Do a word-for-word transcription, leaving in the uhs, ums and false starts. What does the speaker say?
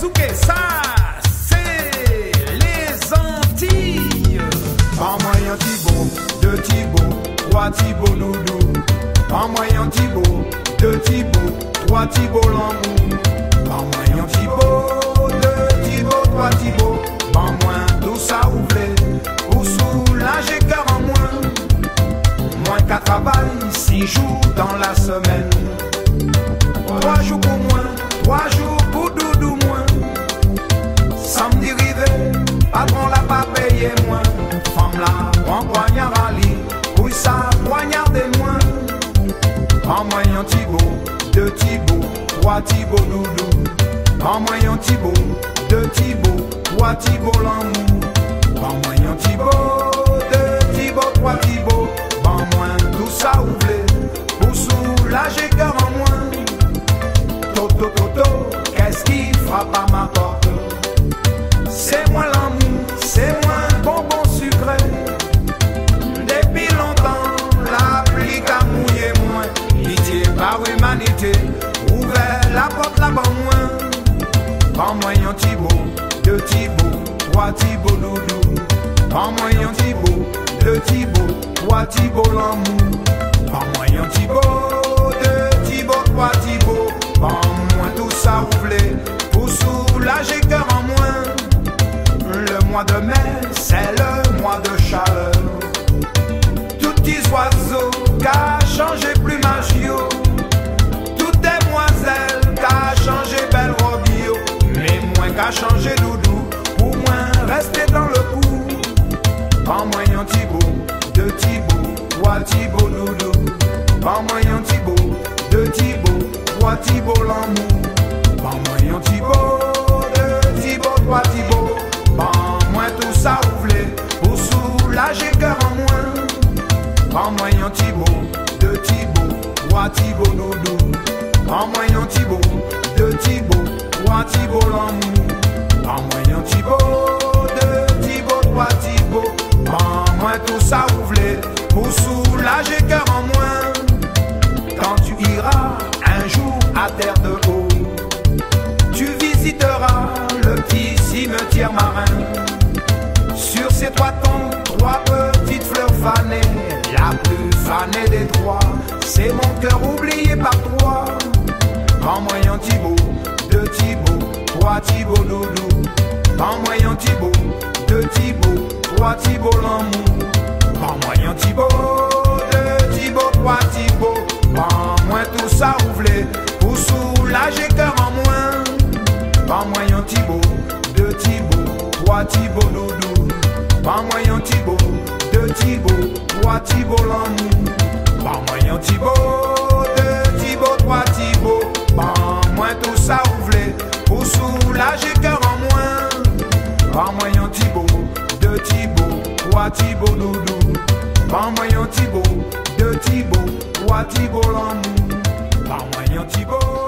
Souké, ça, c'est les Antilles. En moyen Thibaut, deux Thibaut, trois Thibaut Doudou. En moyen Thibaut, deux Thibaut, trois Thibaut L'amour. En moyen Thibaut, deux Thibaut, trois Thibaut. En moins tout ça ouvré, pour soulager cœur en moins. Moins qu'à travail, six jours dans la semaine. Trois jours pour moi, trois jours pour Doudou moins. Samedi rivé, patron l'a pas payé moins. Femme là, prend poignard à lit, pour ça poignardez moins. En moyen Thibaut, deux Thibaut, trois Thibaut Doudou. En moyen Thibaut, deux Thibaut, trois Thibaut L'amour. En moyen Thibaut, deux Thibaut, trois Thibaut. En moins tout ça ouvré, pour soulager cœur en moins. Toto Toto, qu'est-ce qui frappe à ma porte? C'est moi l'amour, c'est moi bonbon sucré. Depuis longtemps, la pluie a mouillé moins. Pitié par humanité, ouvert la porte là-bas moins. En moyen Thibaut, deux Thibaut, trois Thibaut Doudou. En moyen Thibaut, deux Thibaut, trois Thibaut L'amour. En moyen Thibaut, deux Thibaut, trois Thibaut. En moins tout ça ouvré, pour soulager cœur en moins. Le mois de mai, c'est le mois de chaleur. Tout petits oiseaux qu'a changé plumage yo. Toutes demoiselles qu'a changé belle robe yo. Mais moins qu'a changé doudou, pour moins rester dans le coup. En moyen Thibaut, deux Thibaut, trois Thibaut Doudou. En moyen Thibaut, deux Thibaut, trois Thibaut L'amour. En moyen Thibaut, deux Thibaut, trois Thibaut. En moins tout ça ouvré, pour soulager cœur en moins. En moyen Thibaut, deux Thibaut, trois Thibaut Doudou. En moyen Thibaut, deux Thibaut, trois Thibaut L'amour. En moyen Thibaut, deux Thibaut, trois Thibaut. En moins tout ça ouvré, pour soulager cœur en moins. Quand tu iras un jour à terre de haut, tu visiteras le petit cimetière marin. Sur ces trois tons, trois petites fleurs fanées. La plus fanée des trois, c'est mon cœur oublié par toi. En moyen Thibaut, deux Thibaut, trois Thibaut Doudou. En moyen Thibaut, deux Thibaut, trois Thibaut L'amour. En moyen Thibaut, deux Thibaut, trois Thibaut. En moins tout ça ouvré, pour soulager cœur en moins. En moyen Thibaut, deux Thibaut, trois Thibaut Doudou. En moyen Thibaut, deux Thibaut, trois Thibaut L'amour. En moyen Thibaut, deux Thibaut, trois Thibaut. En moins tout ça ouvré, pour soulager cœur en moins. En moyen Thibaut, deux Thibaut, trois Thibaut Doudou. En moyen Thibaut, deux Thibaut, trois Thibaut L'amour. En moyen Thibaut.